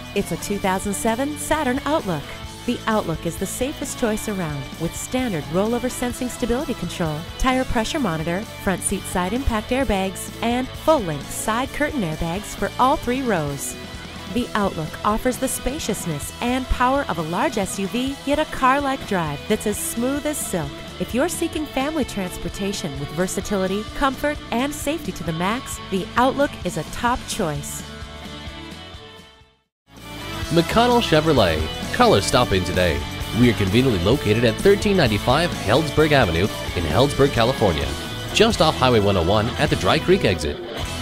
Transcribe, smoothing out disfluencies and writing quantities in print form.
It's a 2007 Saturn Outlook. The Outlook is the safest choice around with standard rollover sensing stability control, tire pressure monitor, front seat side impact airbags, and full-length side curtain airbags for all 3 rows. The Outlook offers the spaciousness and power of a large SUV, yet a car-like drive that's as smooth as silk. If you're seeking family transportation with versatility, comfort, and safety to the max, the Outlook is a top choice. McConnell Chevrolet. Call or stop in today. We are conveniently located at 1395 Healdsburg Avenue in Healdsburg, California, just off Highway 101 at the Dry Creek exit.